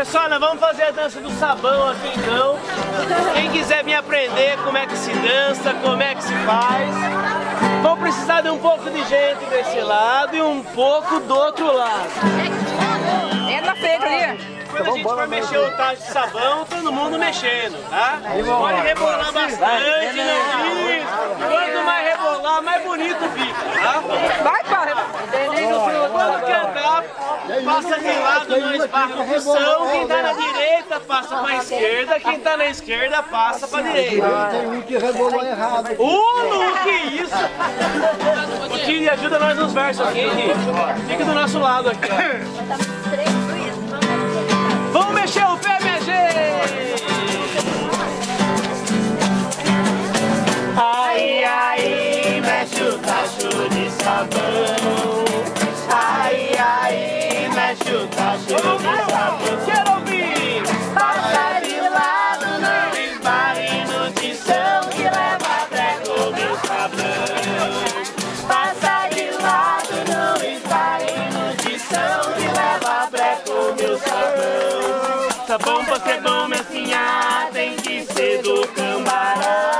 pessoal, nós vamos fazer a dança do sabão aqui então. Quem quiser vir aprender como é que se dança, como é que se faz, vão precisar de um pouco de gente desse lado e um pouco do outro lado. É na frente ali. Quando a gente for mexer o tacho de sabão, todo mundo mexendo, tá? Pode rebolar bastante, não isso. Quanto mais rebolar, mais bonito fica, tá? Vai, pai! Quando cantar, passa de lado, não esbarra no chão. Quem tá na direita, passa pra esquerda. Quem tá na esquerda, passa pra direita. Tem um que rebolou errado. Lu, que isso? O Tiri, ajuda nós nos versos aqui, hein? Fica do nosso lado aqui, ó. Vamos mexer o pé, minha gente! Ai, ai, mexe o tacho de sabão. Ai, ai, mexe o tacho de sabão. Quero ouvir! Passa de lado, não esbarre no tição que leva treco meu sabão. Passa de lado, não esbarre no tição que leva treco meu sabão. Sabão pra ser bom, minha senhora, tem que ser do cambará.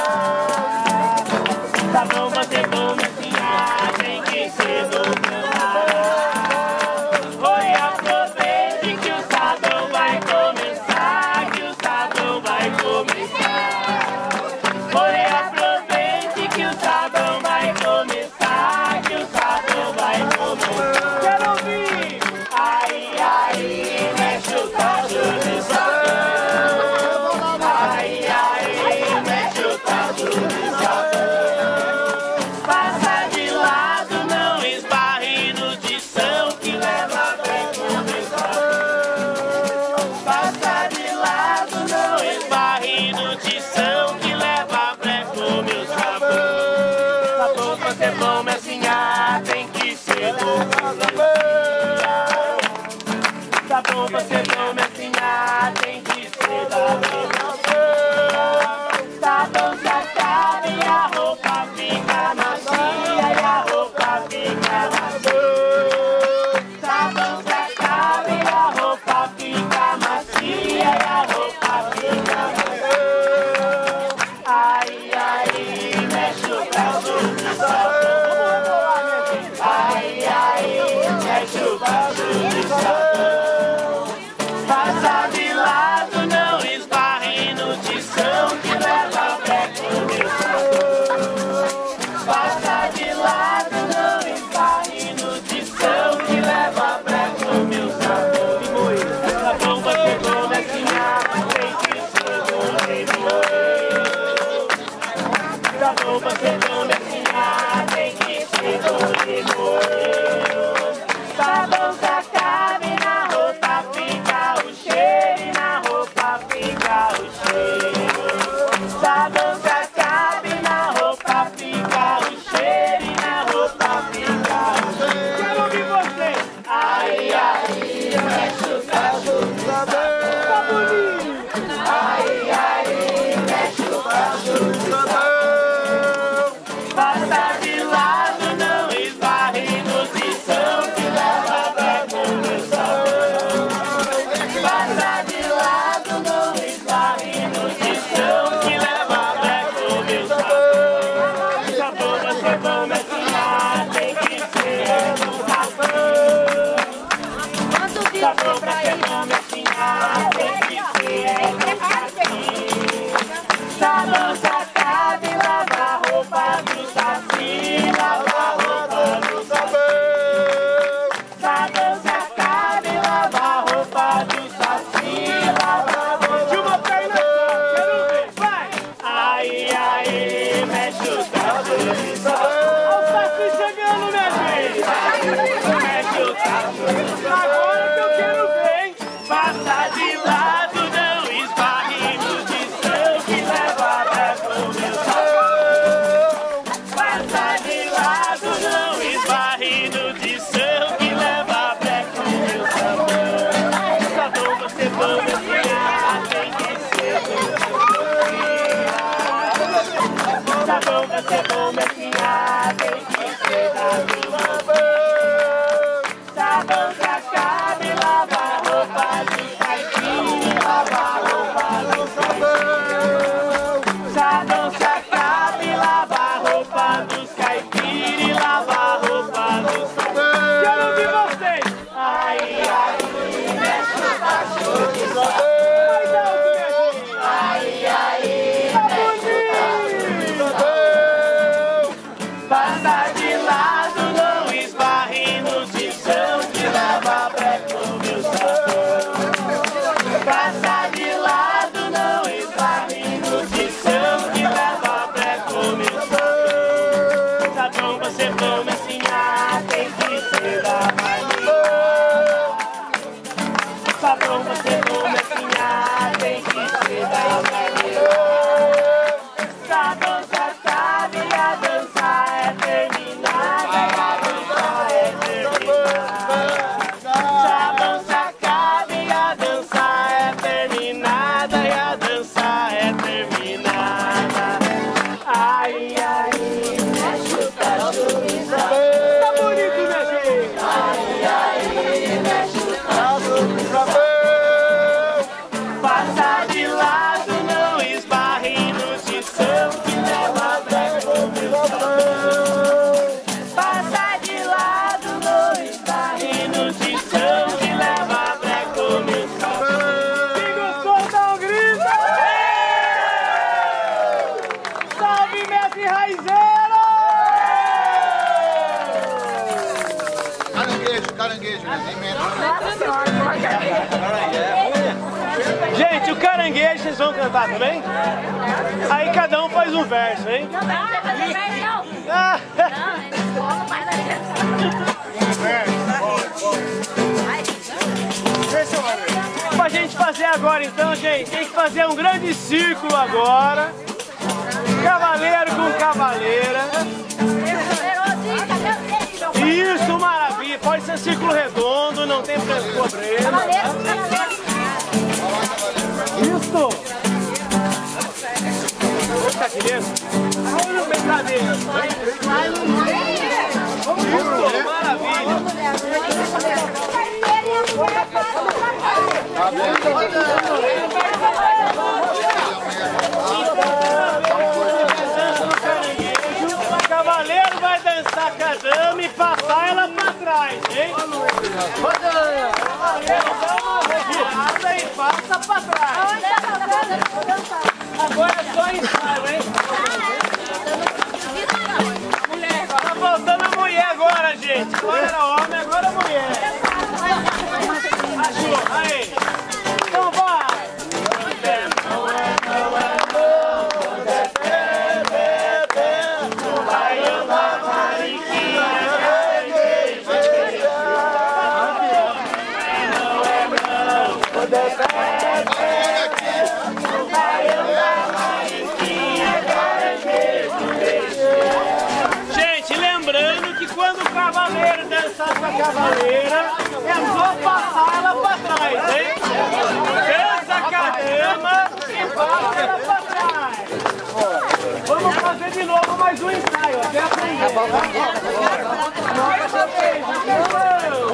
Sabão pra ser bom, minha senhora, tem que ser do cambará. Oi, aproveite que o sabão vai começar, que o sabão vai começar. Oi, aproveite que o sabão vai começar, que o sabão vai começar. Quero ouvir! Ai, ai, mexe o tacho de sabão. Ai, ai, mexe o tacho de sabão. Passa de lado, não esbarre no tição que leva treco meu sabão. Passa de lado, não esbarre no tição que leva treco meu sabão. Sabão pra ser bom, minha senhora, tem que ser do sabão. Sabão pra ser bom, minha senhora, tem que ser da sabão. Sabão se acaba e a roupa fica macia e a roupa fica macia. Sabão se acaba e a roupa fica macia e a roupa fica macia. Ai, ai, mexe o tacho de sabão. Ai, ai, mexe o tacho de sabão. Passa de lado, não esbarre no tição que leva treco meu sabão. Passa de lado, não esbarre no tição que leva treco meu sabão. Sabão pra ser bom, minha senhora, tem que ser do limão. Sabão pra ser bom, minha senhora, tem que ser do limão. Sabão se acaba e na roupa fica o cheiro, e na roupa fica o cheiro. Sabão se acaba e na roupa fica o cheiro, e na roupa fica o cheiro. Quero ouvir você! Ai, ai, mexe o tacho de sabão. Tá bonito! Ai, ai, mexe o tacho de sabão. Passa de lado, não esbarre no tição que leva treco meu sabão. Passa de lado, não esbarre no tição que leva treco meu sabão. Sabão pra ser bom, minha senhora, tem que ser do sabão. Sabão pra ser bom, minha senhora, tem que ser do saci. Sabão se acaba e lava a roupa do saci, lava a roupa do sabão. Sabão se acaba e lava a roupa do saci, lava a roupa de uma perna só, quero ver, vai! Ai, ai, mexe o tacho de sabão. Olha o saci chegando, minha gente! Mexe o tacho de sabão. Agora que eu quero ver, hein? Passa de lado, não esbarre no tição que leva treco meu sabão. Passa de lado, não esbarre no tição que leva treco meu sabão. Sabão pra ser bom, minha senhora, tem que ser do sabão. Sabão pra ser bom, minha senhora, tem que ser da sabão. Sabão se acaba e lava a roupa do saci. caranguejo, né? Gente, o caranguejo vocês vão cantar também? Aí cada um faz um verso, hein? Não vai fazer verso, não. Ah. Não vai fazer verso. Pra gente fazer agora então, gente, tem que fazer um grande círculo agora. Cavaleiro com cavaleira. Isso, maravilha. Pode ser círculo redondo, não tem problema. Isso! Vamos ficar aqui dentro? Olha o brincadeira. Isso, maravilha. O cavaleiro vai dançar com a dama e passar ela pra trás, hein? Cavaleiro dá uma revirada e passa pra trás. Agora é só ensaio, hein? Tá faltando a mulher agora, gente. Agora era homem, agora é mulher. Achou? Aí. Então vai. Gente, lembrando que quando o cavaleiro dançar com a cavaleira, é só passar ela pra trás, hein? Dança com a dama e passa ela pra trás. Vamos fazer de novo mais um ensaio, até aprender. Mais uma vez, atenção!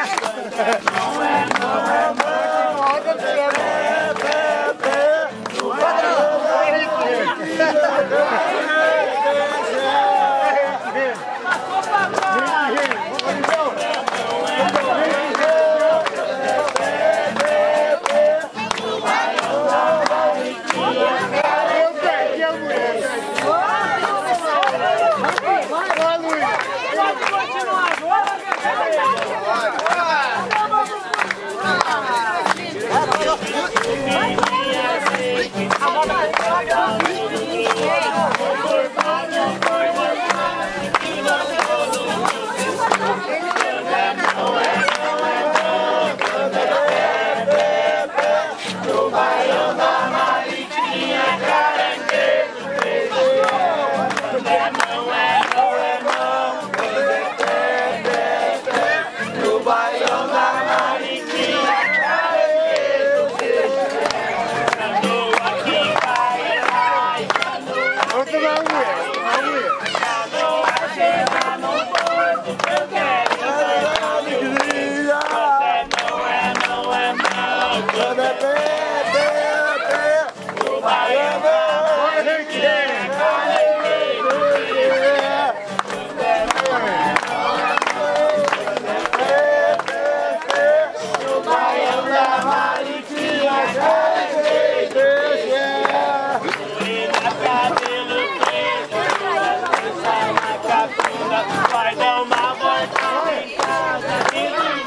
Vai dar uma volta em casa e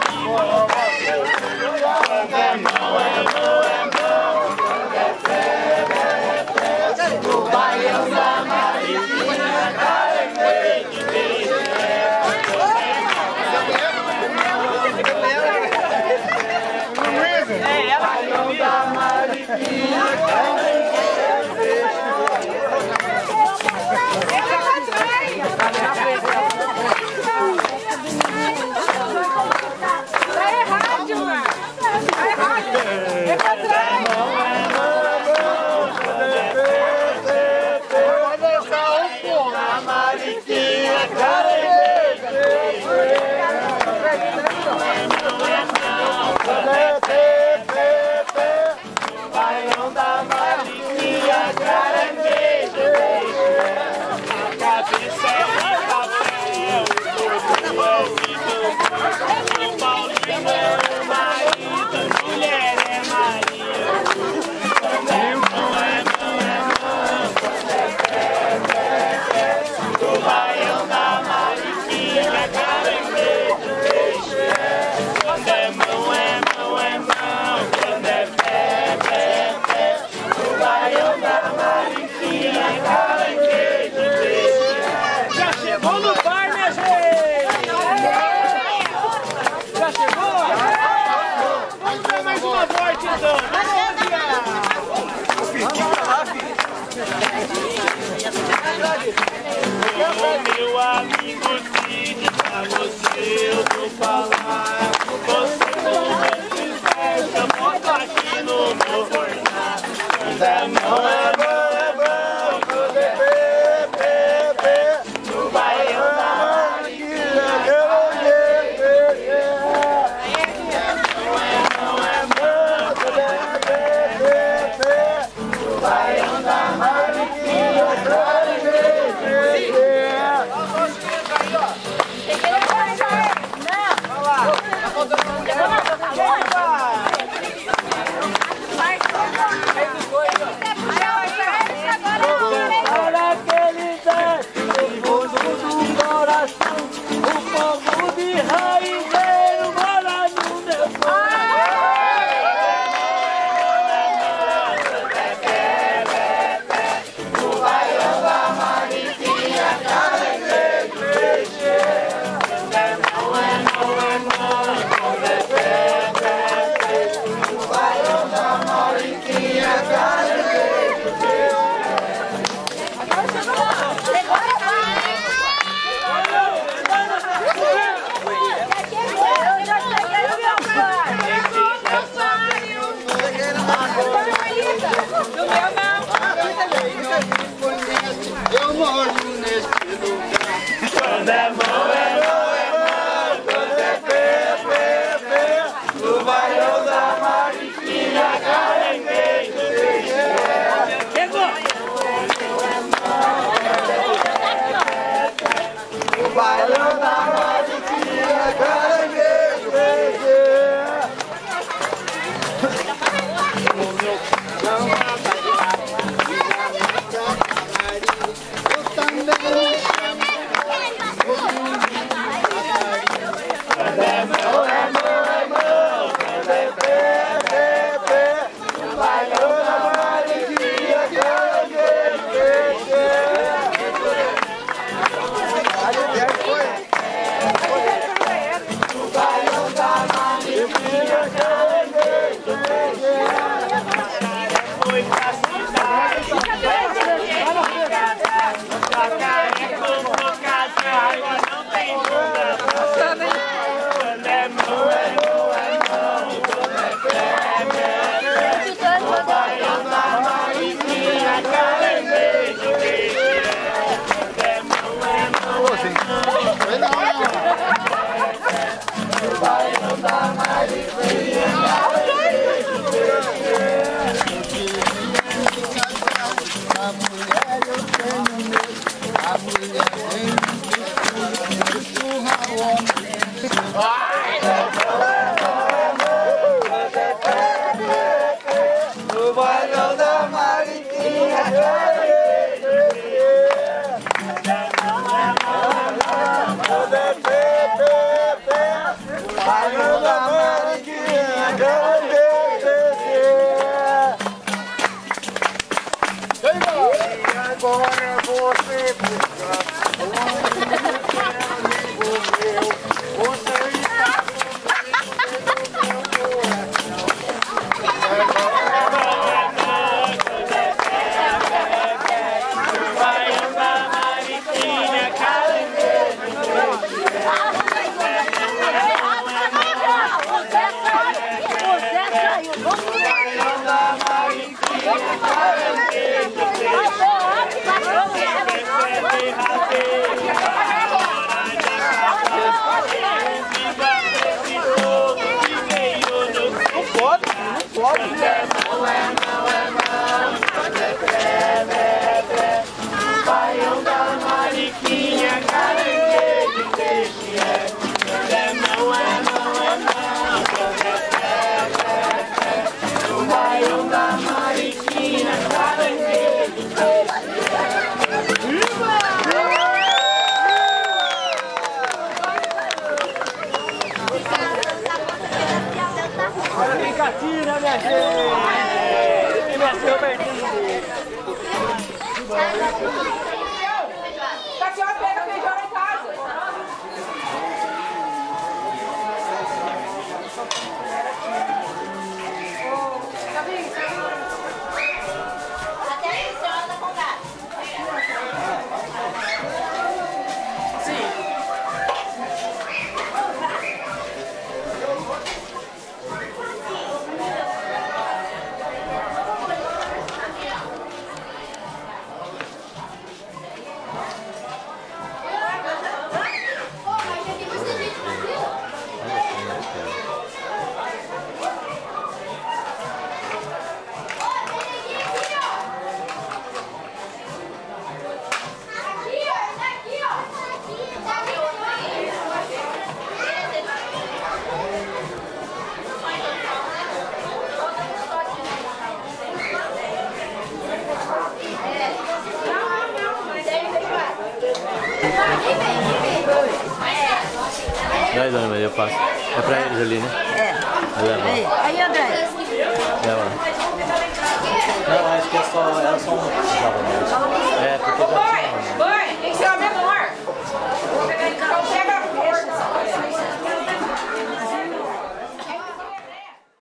quando é mão, quando é pé, no baião da Mariquinha, caranguejo de baião da Mariquinha, caranguejo de Baião da Mariquinha. gratidão. Meu amigo Cid, pra você eu vou falar. Você não me fecha, bota aqui no meu jornal. Zé não é bom, no Baião da Mariquinha, não é bom, no Baião da Mariquinha. Eu moro nesse lugar. Quando é mão, é mão, quando é pé, no Baião da Mariquinha, caranguejo, chegou! No Baião da Mariquinha, caranguejo, Foi pra cidade, Jacaré comprou catraia, não tem bunda. Quando é mão, é mão, quando é pé, no Baião da Mariquinha, caranguejo, quando é mão, no Baião da Mariquinha, caranguejo, a mulher eu tenho medo, a mulher tem que empurrar o homem. no Baião da Mariquinha, Baião da Mariquinha, caranguejo. Agora você busca onde meu, você está no meu coração. Baião da Mariquinha, Baião da Mariquinha, caranguejo, peixe é não, é não, no Baião da Mariquinha, caranguejo, peixe olha quem catira, minha gente! E minha seu Bertinho! Tá aqui, ó, pega feijão lá em casa. Vai, dona Maria, eu passo. É pra eles ali, né? É. Leva lá. Aí, André. Leva lá.